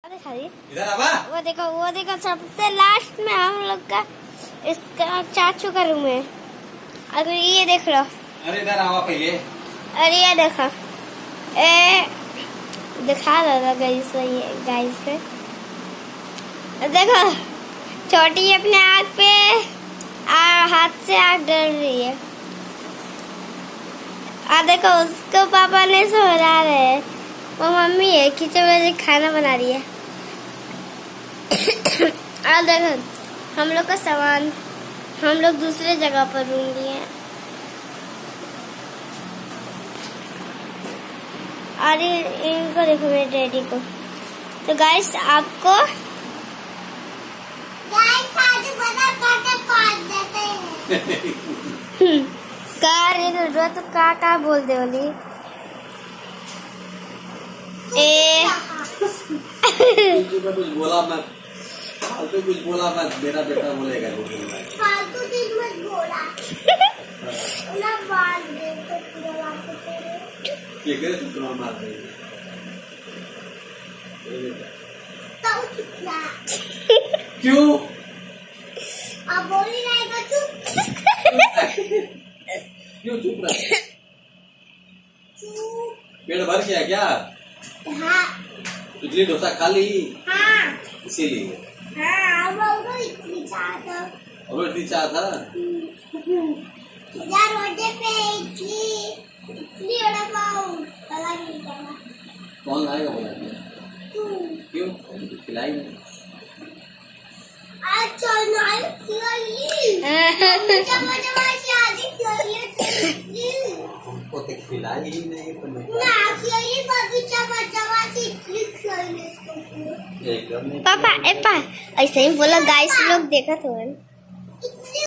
वो देखो सबसे लास्ट में हम लोग का इसका चाचू का रूम है। अगर ये देख लो, अरे इधर आवा पहले। अरे ये देखो, दिखा रहा गाइस से देखो, छोटी अपने आँख पे हाथ से आँख डर रही है। देखो उसको पापा ने सोला रहे, वो मम्मी है किचन में खाना बना रही है। और देखो हम लोग का सामान, हम लोग दूसरे जगह पर रूम लिए हैं। और इनको देखो मेरे डैडी को। तो गाइस आपको तो का बोल दे वाली कुछ बोला मत, फालतू कुछ बोला मत, मेरा बेटा बोलेगा फालतू चीज मत बोला। ना बाल दे तो पूरा ये करे तो मार देंगे। क्यों अब बोल ही नहीं तो चुप। क्यों चुप रहा? पेट भर गया क्या? हाँ। इडली डोसा खा ली? हाँ। इसीलिए। हाँ, वो इडली चाह था। और इडली चाह था? यार रोटे पे इडली वड़ा पाव पता नहीं चला। कौन लाएगा बोला? क्यों? खिलाई नहीं। अच्छा नहीं खिलाई। हमको तो खिलाई ही नहीं तो ना खिलाई बगीचा बचावा से इडली खिलाई इसको। पापा ऐसा ही बोला गाइस, लोग देखा तो है।